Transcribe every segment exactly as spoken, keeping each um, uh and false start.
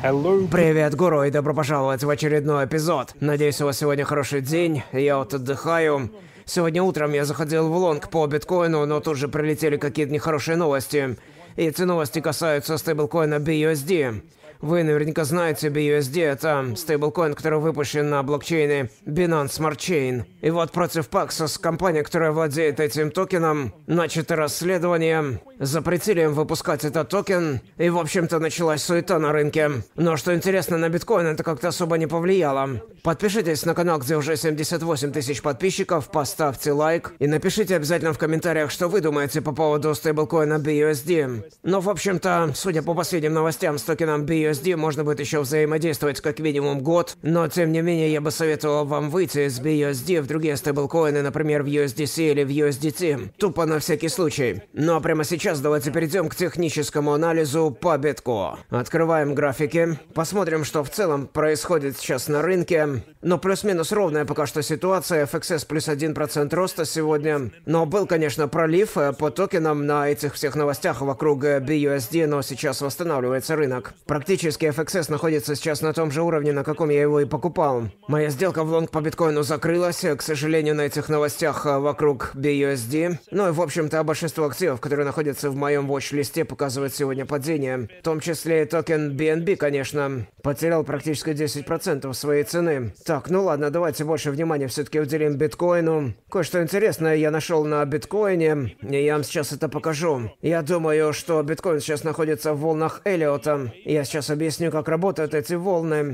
Hello. Привет, гуру, и добро пожаловать в очередной эпизод. Надеюсь, у вас сегодня хороший день, я вот отдыхаю. Сегодня утром я заходил в лонг по биткоину, но тут же прилетели какие-то нехорошие новости. И эти новости касаются стейблкоина би ю эс ди. Вы наверняка знаете, би ю эс ди — это стейблкоин, который выпущен на блокчейне Binance Smart Chain. И вот против Paxos, компания, которая владеет этим токеном, начато расследование. Запретили им выпускать этот токен, и, в общем-то, началась суета на рынке. Но что интересно, на биткоин это как-то особо не повлияло. Подпишитесь на канал, где уже семьдесят восемь тысяч подписчиков, поставьте лайк и напишите обязательно в комментариях, что вы думаете по поводу стейблкоина би ю эс ди. Но, в общем-то, судя по последним новостям, с токеном би ю эс ди можно будет еще взаимодействовать как минимум год, но, тем не менее, я бы советовал вам выйти из би ю эс ди в другие стейблкоины, например, в ю эс ди си или в ю эс ди ти, тупо на всякий случай. Ну а прямо сейчас давайте перейдем к техническому анализу по битку. Открываем графики, посмотрим, что в целом происходит сейчас на рынке. Ну, плюс-минус ровная пока что ситуация, эф экс эс плюс один процент роста сегодня. Но был, конечно, пролив по токенам на этих всех новостях вокруг би ю эс ди, но сейчас восстанавливается рынок. Практически эф экс эс находится сейчас на том же уровне, на каком я его и покупал. Моя сделка в лонг по биткоину закрылась, к сожалению, на этих новостях вокруг би ю эс ди. Ну и, в общем-то, большинство активов, которые находятся в моем watch-листе, показывают сегодня падение. В том числе и токен би эн би, конечно, потерял практически десять процентов своей цены. Так, ну ладно, давайте больше внимания все-таки уделим биткоину. Кое-что интересное я нашел на биткоине, и я вам сейчас это покажу. Я думаю, что биткоин сейчас находится в волнах Эллиота. Я сейчас объясню, как работают эти волны.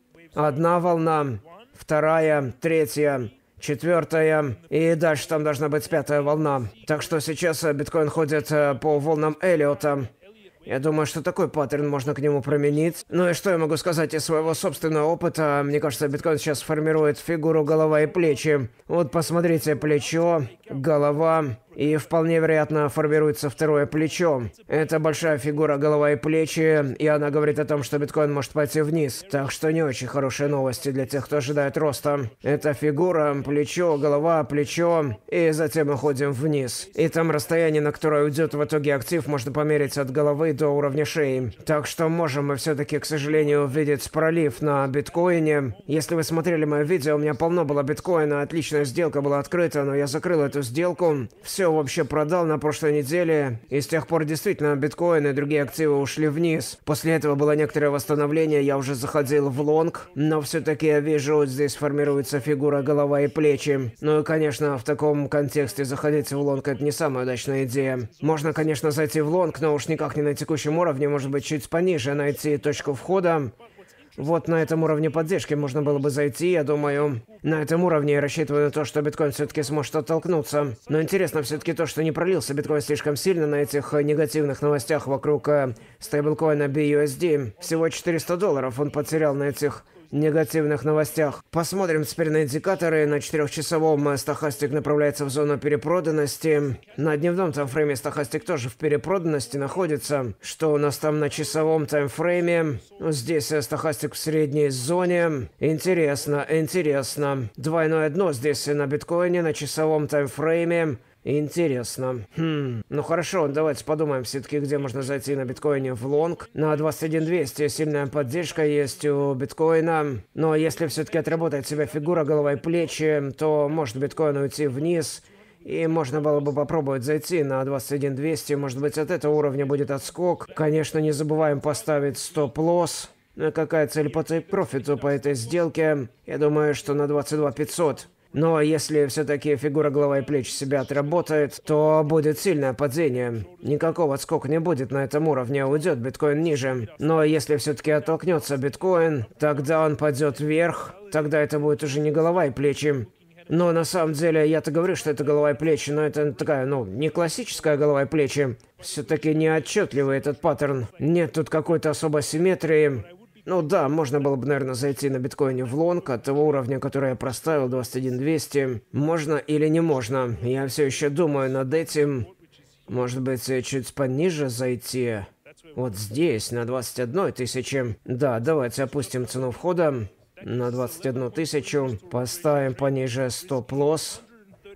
Одна волна, вторая, третья, четвертая, и дальше там должна быть пятая волна. Так что сейчас биткоин ходит по волнам Эллиота. Я думаю, что такой паттерн можно к нему применить. Ну и что я могу сказать из своего собственного опыта? Мне кажется, биткоин сейчас формирует фигуру голова и плечи. Вот посмотрите, плечо, голова, и вполне вероятно формируется второе плечо. Это большая фигура голова и плечи, и она говорит о том, что биткоин может пойти вниз. Так что не очень хорошие новости для тех, кто ожидает роста. Это фигура, плечо, голова, плечо, и затем мы ходим вниз. И там расстояние, на которое уйдет в итоге актив, можно померить от головы до уровня шеи. Так что можем мы все-таки, к сожалению, увидеть пролив на биткоине. Если вы смотрели мое видео, у меня полно было биткоина, отличная сделка была открыта, но я закрыл эту сделку. Все вообще продал на прошлой неделе, и с тех пор действительно биткоин и другие активы ушли вниз. После этого было некоторое восстановление, я уже заходил в лонг, но все-таки я вижу, вот здесь формируется фигура голова и плечи. Ну и, конечно, в таком контексте заходить в лонг — это не самая удачная идея. Можно, конечно, зайти в лонг, но уж никак не на текущем уровне, может быть, чуть пониже найти точку входа. Вот на этом уровне поддержки можно было бы зайти, я думаю. На этом уровне я рассчитываю на то, что биткоин все-таки сможет оттолкнуться. Но интересно все-таки то, что не пролился биткоин слишком сильно на этих негативных новостях вокруг э, стейблкоина би ю эс ди. Всего четыреста долларов он потерял на этих негативных новостях. Посмотрим теперь на индикаторы. На четырехчасовом стохастик направляется в зону перепроданности. На дневном таймфрейме стохастик тоже в перепроданности находится. Что у нас там на часовом таймфрейме? Здесь стохастик в средней зоне. Интересно, интересно. Двойное дно здесь на биткоине на часовом таймфрейме. Интересно. Хм. Ну хорошо, давайте подумаем все-таки, где можно зайти на биткоине в лонг. На двадцать один двести сильная поддержка есть у биткоина. Но если все-таки отработает себя фигура голова и плечи, то может биткоин уйти вниз. И можно было бы попробовать зайти на двадцать один двести. Может быть, от этого уровня будет отскок. Конечно, не забываем поставить стоп-лосс. Какая цель по тейк-профиту по этой сделке? Я думаю, что на двадцать два пятьсот. Но если все-таки фигура голова и плечи себя отработает, то будет сильное падение. Никакого отскока не будет на этом уровне, уйдет биткоин ниже. Но если все-таки оттолкнется биткоин, тогда он пойдет вверх, тогда это будет уже не голова и плечи. Но на самом деле, я-то говорю, что это голова и плечи, но это такая, ну, не классическая голова и плечи. Все-таки не отчетливый этот паттерн. Нет тут какой-то особой симметрии. Ну да, можно было бы, наверное, зайти на биткоине в лонг от того уровня, который я проставил, двадцать один двести. Можно или не можно? Я все еще думаю над этим. Может быть, чуть пониже зайти? Вот здесь, на двадцать одну тысячу. Да, давайте опустим цену входа на двадцать одну тысячу. Поставим пониже стоп-лосс.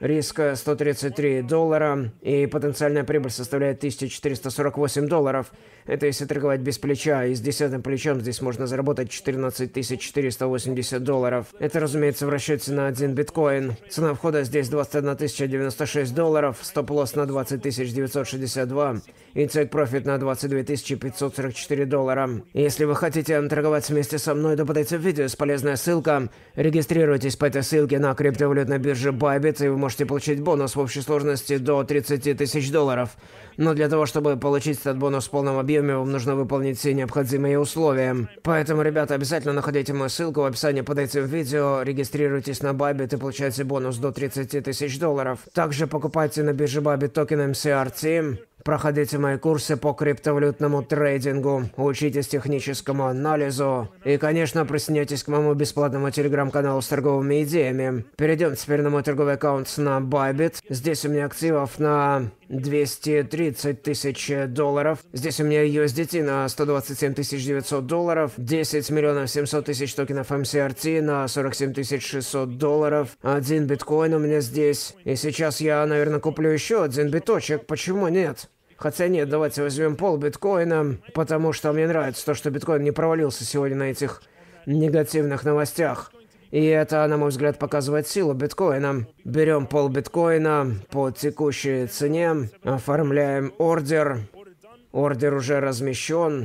Риск сто тридцать три доллара, и потенциальная прибыль составляет тысяча четыреста сорок восемь долларов. Это если торговать без плеча, и с десятым плечом здесь можно заработать четырнадцать тысяч четыреста восемьдесят долларов. Это, разумеется, в расчете на один биткоин. Цена входа здесь двадцать одна тысяча девяносто шесть долларов, стоп-лосс на двадцать тысяч девятьсот шестьдесят два и take-profit на двадцать две тысячи пятьсот сорок четыре доллара. Если вы хотите торговать вместе со мной, то подайте в видео с полезная ссылка. Регистрируйтесь по этой ссылке на криптовалютной бирже Bybit, и вы можете получить бонус в общей сложности до тридцати тысяч долларов. Но для того, чтобы получить этот бонус в полном объеме, вам нужно выполнить все необходимые условия. Поэтому, ребята, обязательно находите мою ссылку в описании под этим видео, регистрируйтесь на Bybit и получайте бонус до тридцати тысяч долларов. Также покупайте на бирже Bybit токен эм си ар ти. Проходите мои курсы по криптовалютному трейдингу, учитесь техническому анализу и, конечно, присоединяйтесь к моему бесплатному телеграм-каналу с торговыми идеями. Перейдем теперь на мой торговый аккаунт на Bybit. Здесь у меня активов на двести тридцать тысяч долларов. Здесь у меня ю эс ди ти на сто двадцать семь тысяч девятьсот долларов, десять миллионов семьсот тысяч токенов эм си ар ти на сорок семь тысяч шестьсот долларов, один биткоин у меня здесь. И сейчас я, наверное, куплю еще один биточек. Почему нет? Хотя нет, давайте возьмем пол биткоина, потому что мне нравится то, что биткоин не провалился сегодня на этих негативных новостях. И это, на мой взгляд, показывает силу биткоина. Берем пол биткоина по текущей цене, оформляем ордер. Ордер уже размещен,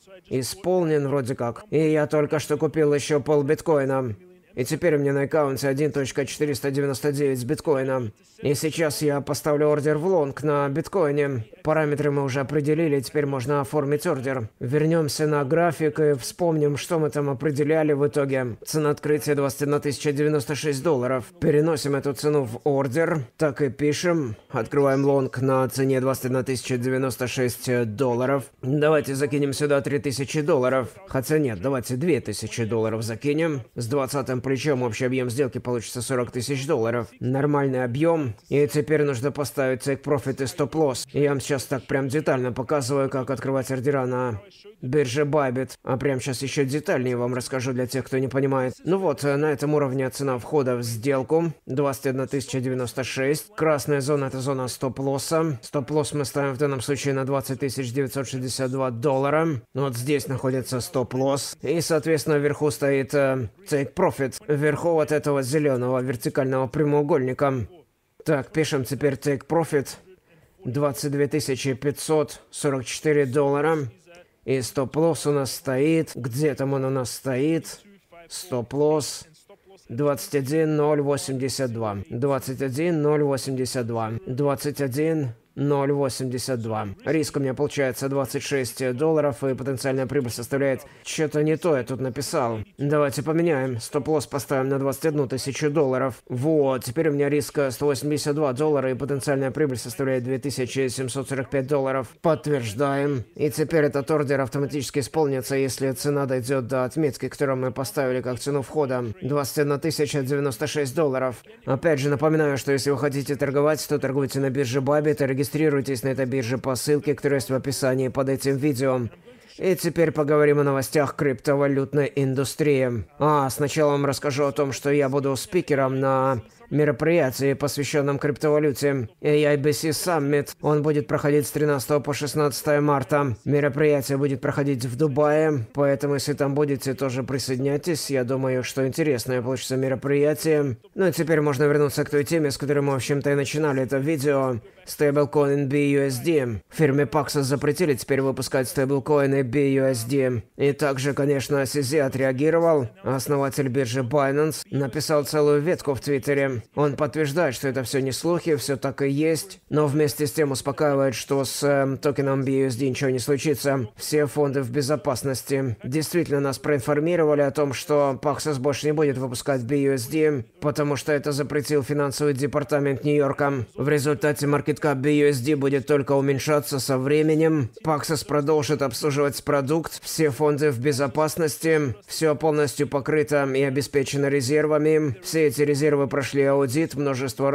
исполнен вроде как. И я только что купил еще пол биткоина. И теперь у меня на аккаунте один целых четыреста девяносто девять биткоина. И сейчас я поставлю ордер в лонг на биткоине. Параметры мы уже определили, теперь можно оформить ордер. Вернемся на график и вспомним, что мы там определяли в итоге. Цена открытия двадцать одна тысяча девяносто шесть долларов. Переносим эту цену в ордер. Так и пишем. Открываем лонг на цене двадцать одна тысяча девяносто шесть долларов. Давайте закинем сюда три тысячи долларов. Хотя нет, давайте две тысячи долларов закинем. С двадцатым плечом общий объем сделки получится сорок тысяч долларов. Нормальный объем. И теперь нужно поставить take-profit и стоп-лосс. Я вам сейчас так прям детально показываю, как открывать ордера на бирже Bybit. А прям сейчас еще детальнее вам расскажу для тех, кто не понимает. Ну вот, на этом уровне цена входа в сделку двадцать одна тысяча девяносто шесть. Красная зона — это зона стоп-лосса. Стоп-лосс мы ставим в данном случае на двадцать тысяч девятьсот шестьдесят два доллара. Вот здесь находится стоп-лосс. И, соответственно, вверху стоит э, take-profit. Вверху вот этого зеленого вертикального прямоугольника. Так, пишем теперь take-profit. двадцать две тысячи пятьсот сорок четыре доллара. И стоп-лосс у нас стоит. Где там он у нас стоит? Стоп-лосс. двадцать один ноль восемьдесят два. двадцать один ноль восемьдесят два. двадцать один ноль восемьдесят два. Риск у меня получается двадцать шесть долларов, и потенциальная прибыль составляет... Что-то не то я тут написал. Давайте поменяем. Стоп-лосс поставим на двадцать одну тысячу долларов. Вот, теперь у меня риск сто восемьдесят два доллара, и потенциальная прибыль составляет две тысячи семьсот сорок пять долларов. Подтверждаем. И теперь этот ордер автоматически исполнится, если цена дойдет до отметки, которую мы поставили как цену входа. двадцать одна тысяча девяносто шесть долларов. Опять же напоминаю, что если вы хотите торговать, то торгуйте на бирже Bybit и регистрируйтесь на этой бирже по ссылке, которая есть в описании под этим видео. И теперь поговорим о новостях криптовалютной индустрии. А, сначала вам расскажу о том, что я буду спикером на мероприятии, посвященном криптовалюте. эй ай би си Summit. Он будет проходить с тринадцатого по шестнадцатое марта. Мероприятие будет проходить в Дубае, поэтому если там будете, тоже присоединяйтесь. Я думаю, что интересное получится мероприятие. Ну и теперь можно вернуться к той теме, с которой мы, в общем-то, и начинали это видео. Стейблкоин би ю эс ди. Фирме Paxos запретили теперь выпускать стейблкоины би ю эс ди. И также, конечно, си зет отреагировал. Основатель биржи Binance написал целую ветку в Твиттере. Он подтверждает, что это все не слухи, все так и есть, но вместе с тем успокаивает, что с э, токеном би ю эс ди ничего не случится. Все фонды в безопасности. Действительно, нас проинформировали о том, что Paxos больше не будет выпускать би ю эс ди, потому что это запретил финансовый департамент Нью-Йорка. В результате маркеткап би ю эс ди будет только уменьшаться со временем. Paxos продолжит обслуживать продукт, все фонды в безопасности, все полностью покрыто и обеспечено резервами. Все эти резервы прошли аудит множество раз.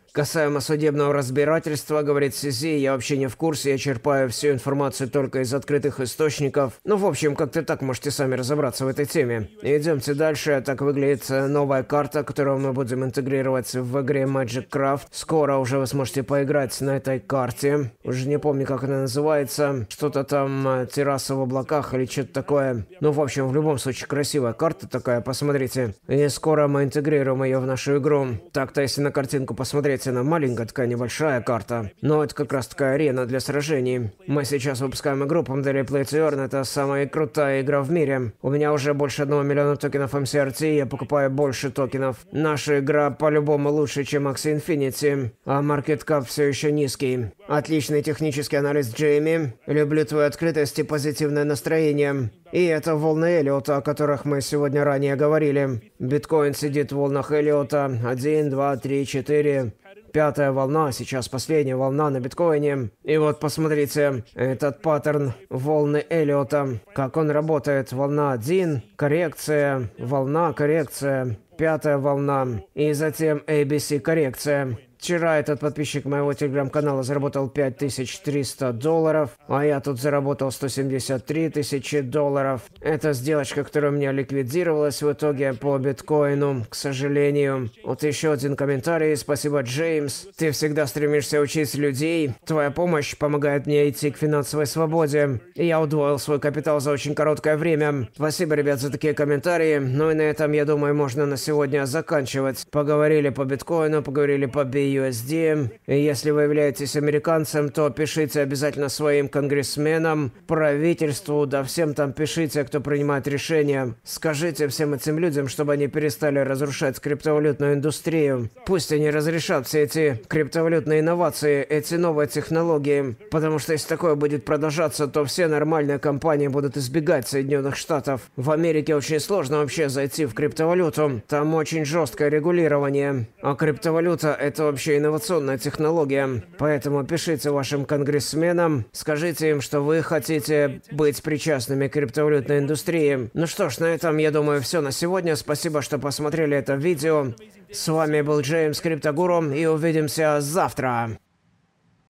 Касаемо судебного разбирательства, говорит Сизи, я вообще не в курсе, я черпаю всю информацию только из открытых источников. Ну, в общем, как-то так можете сами разобраться в этой теме. Идемте дальше. Так выглядит новая карта, которую мы будем интегрировать в игре Magic Craft. Скоро уже вы сможете поиграть на этой карте. Уже не помню, как она называется. Что-то там терраса в облаках или что-то такое. Ну, в общем, в любом случае, красивая карта такая, посмотрите. И скоро мы интегрируем ее в нашу игру. Так-то, если на картинку посмотреть, она маленькая, такая небольшая карта. Но это как раз такая арена для сражений. Мы сейчас выпускаем игру по модели Play to Earn. Это самая крутая игра в мире. У меня уже больше одного миллиона токенов эм си ар ти. Я покупаю больше токенов. Наша игра по-любому лучше, чем Axie Infinity. А market cap все еще низкий. Отличный технический анализ, Джейми. Люблю твою открытость и позитивное настроение. И это волны Эллиота, о которых мы сегодня ранее говорили. Биткоин сидит в волнах Эллиота. Один, два, три, четыре. Пятая волна, сейчас последняя волна на биткоине. И вот посмотрите, этот паттерн волны Эллиота, как он работает. Волна один, коррекция, волна, коррекция, пятая волна, и затем эй би си коррекция. Вчера этот подписчик моего телеграм-канала заработал пять тысяч триста долларов, а я тут заработал сто семьдесят три тысячи долларов. Это сделочка, которая у меня ликвидировалась в итоге по биткоину, к сожалению. Вот еще один комментарий. Спасибо, Джеймс. Ты всегда стремишься учить людей. Твоя помощь помогает мне идти к финансовой свободе. И я удвоил свой капитал за очень короткое время. Спасибо, ребят, за такие комментарии. Ну и на этом, я думаю, можно на сегодня заканчивать. Поговорили по биткоину, поговорили по би ю эс ди. И если вы являетесь американцем, то пишите обязательно своим конгрессменам, правительству, да всем там пишите, кто принимает решения. Скажите всем этим людям, чтобы они перестали разрушать криптовалютную индустрию. Пусть они разрешат все эти криптовалютные инновации, эти новые технологии. Потому что если такое будет продолжаться, то все нормальные компании будут избегать Соединенных Штатов. В Америке очень сложно вообще зайти в криптовалюту. Там очень жесткое регулирование. А криптовалюта — это вообще инновационная технология. Поэтому пишите вашим конгрессменам, скажите им, что вы хотите быть причастными к криптовалютной индустрии. Ну что ж, на этом, я думаю, все на сегодня. Спасибо, что посмотрели это видео. С вами был Джеймс Криптогуру, и увидимся завтра.